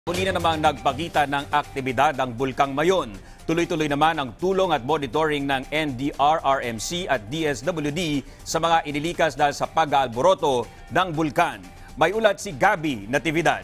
Muli na namang nagpakita ng aktibidad ang Bulkang Mayon. Tuloy-tuloy naman ang tulong at monitoring ng NDRRMC at DSWD sa mga inilikas dahil sa pag-aalboroto ng bulkan. May ulat si Gabi Natividad.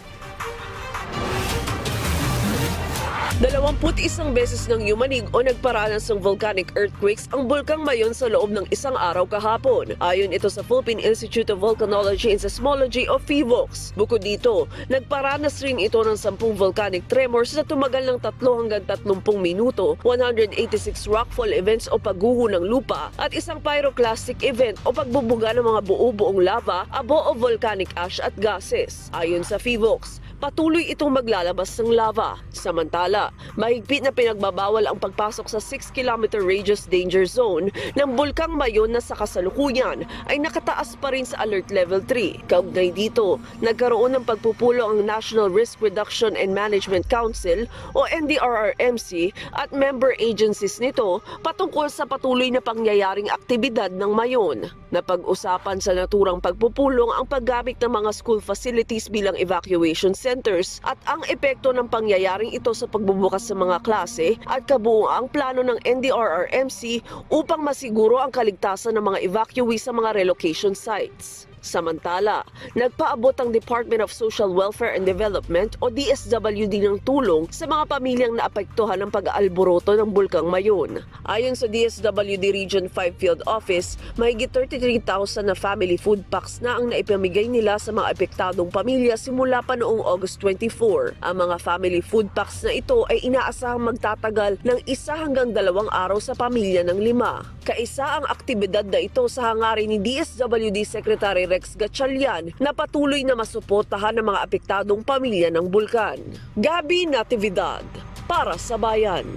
21 beses nang yumanig o nagparanas ng volcanic earthquakes ang Bulkang Mayon sa loob ng isang araw kahapon. Ayon ito sa Philippine Institute of Volcanology and Seismology o PHIVOLCS. Bukod dito, nagparanas rin ito ng 10 volcanic tremors na tumagal ng 3 hanggang 30 minuto, 186 rockfall events o pagguho ng lupa at isang pyroclastic event o pagbubuga ng mga buo-buong lava, abo o volcanic ash at gases. Ayon sa PHIVOLCS, patuloy itong maglalabas ng lava. Samantala, mahigpit na pinagbabawal ang pagpasok sa 6-kilometer radius danger zone ng Bulkang Mayon na sa kasalukuyan ay nakataas pa rin sa Alert Level 3. Kaugnay dito, nagkaroon ng pagpupulo ang National Risk Reduction and Management Council o NDRRMC at member agencies nito patungkol sa patuloy na pangyayaring aktibidad ng Mayon. Napag-usapan sa naturang pagpupulong ang paggamit ng mga school facilities bilang evacuation centers at ang epekto ng pangyayaring ito sa pagbubukas sa mga klase at kabuuang plano ng NDRRMC upang masiguro ang kaligtasan ng mga evacuees sa mga relocation sites. Samantala, nagpaabot ang Department of Social Welfare and Development o DSWD ng tulong sa mga pamilyang naapektuhan ng pag-aalboroto ng Bulkang Mayon. Ayon sa DSWD Region 5 Field Office, mahigit 33,000 na family food packs na ang naipamigay nila sa mga apektadong pamilya simula pa noong August 24. Ang mga family food packs na ito ay inaasahang magtatagal ng 1 hanggang 2 araw sa pamilya ng 5. Kaisa ang aktibidad na ito sa hangarin ni DSWD Secretary Rex Gatchalian na patuloy na masuportahan ng mga apektadong pamilya ng bulkan. Gabi Natividad, para sa Bayan.